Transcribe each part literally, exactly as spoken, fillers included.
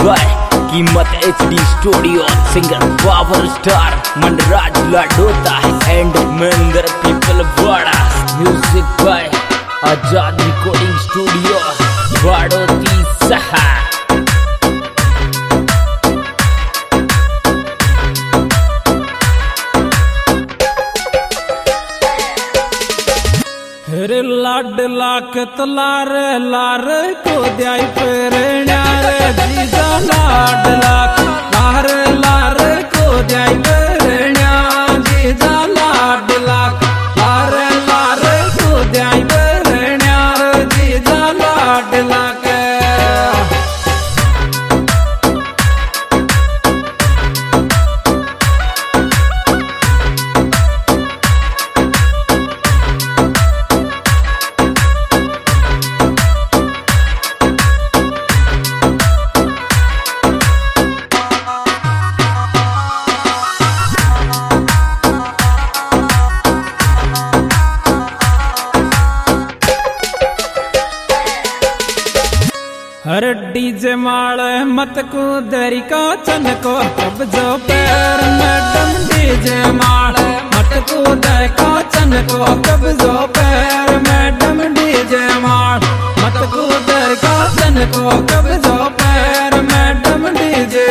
Bye Keemat HD studio, singer power star Manraj Ladota and Mahendra Peepalwada. Music by Azad recording studio Wadoti सहा। रे लाडला के लार लार को द्याई पेरण्या रे जीजा लाडला लार लार को द्याई पेरण्या जीजा लाडला लार लार को द्याई पेरण्या रे जीजा लाडला के। हर डीजे माले मत को दरी का चन को कब जो पैर मैडम डीजे माले मत को दरी का चन को कब जो पैर मैडम डीजे माल मत को दरी का चन को कब जो पैर madam DJ.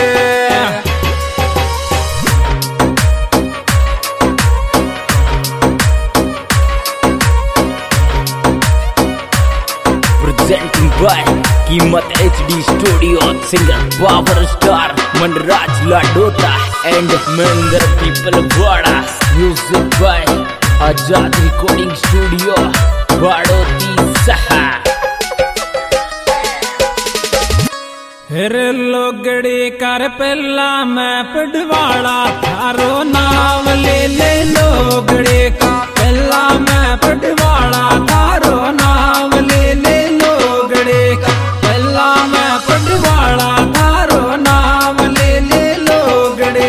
Presenting by Keemat HD studio, singer power star Manraj Ladota and Mahendra Peepalwada. Music by Azad recording studio Wadoti सहा। हेरे लोगड़ी कर पहला मैं पडवाड़ा थारो नाम ले ले लोगड़ी का पहला मैं पडवाड़ा थारो नाम ले ले लोगड़ी का पहला मैं पडवाड़ा थारो नाम ले ले लोगड़ी।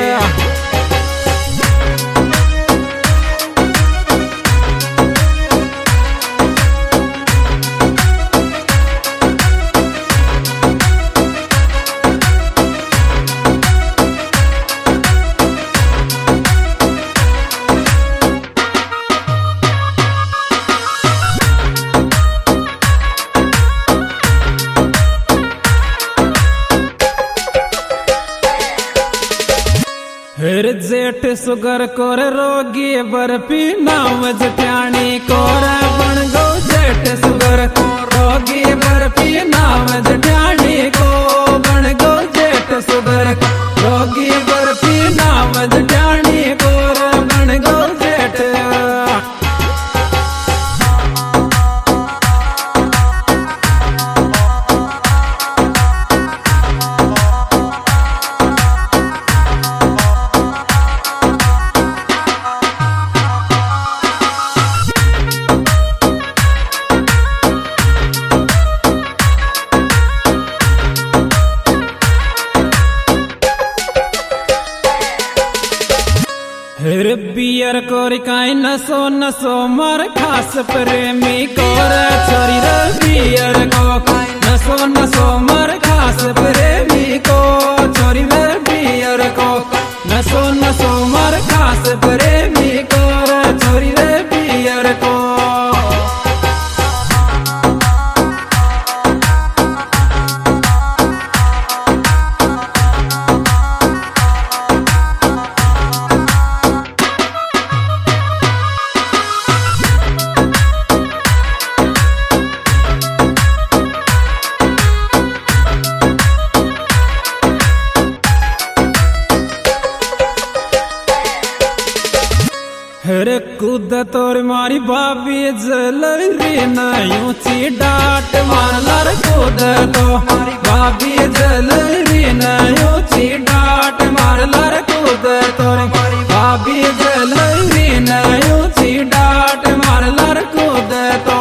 हर जेठ सुगर कोर रोगी बर्फी नाम जट्याणी कोर बन गो जेठ सुगर रोगी बर्फी नाम जट्याणी को बन गो जेठ सुगर रोगी बर्फी नाम जट्याणी कोर बन गो जेठ। हर बियर कोर काई नसो नसो मर खास प्रेमी कोर छोरी रे बियर को नसो नसो मर खास प्रेमी को छोरी रे बियर को नसो नसो मर खास प्रेमी को छोरी रे बियर को। हर कूद तोर मारी भाभी जलरी नयू ची डाट मारलर कूद तो मारी भाभी जलरी नयू ची डाट मारलर कूद तोर मारी भाभी जलरी नयू ची डाट मारलर कूद तो।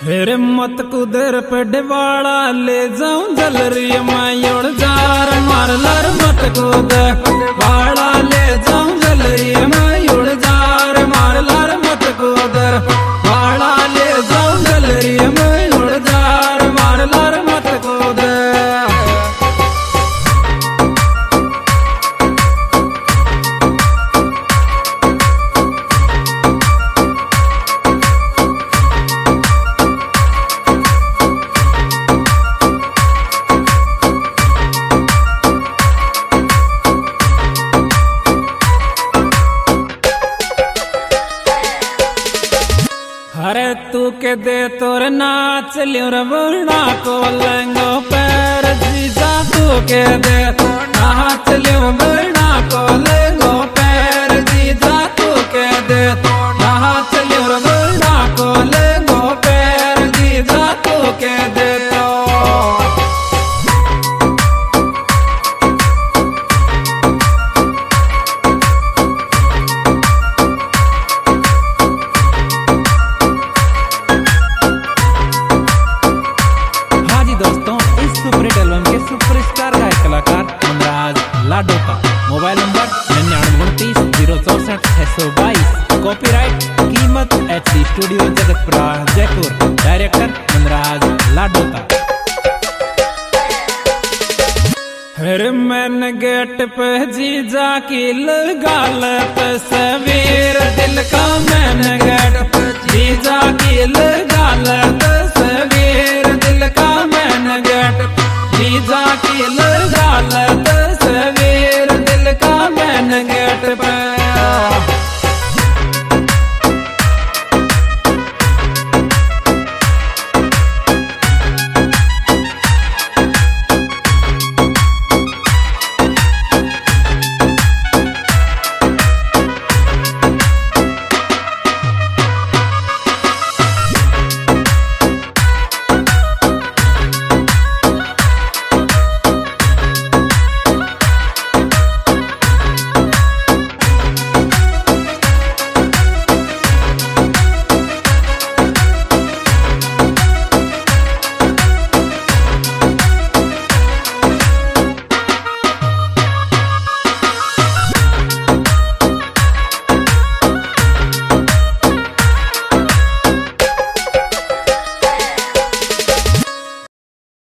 हेरे मत कुदर पे डिवाड़ा ले जाऊं जलरी मैं उड़ जार मार लर मत कूद वाड़ा ले जाऊं जलरी मैं उड़ जार मार लर मत कूद वाड़ा ले जाऊं जलरी मैं उड़ जार मार लर मत कूद। अरे तू के दे तोर नाच लियो रवना को लंगो पैर जीजा तू के दे नाच लियो बना को लंगो पैर जीजा तू के दे नाच लियो रवना को लंगो पैर जीजा तू के दे तो लाडोता मोबाइल नंबर निन्यानवे उनतीस जीरो चौसठ छह सौ बाईस। Copyright Keemat H D studio Jagatpura Jaipur. Director Manraj Ladota. हर मैंने गेट पे जीजा की लगाल तस्वीर दिल का मैंने गेट पे जीजा की लगाल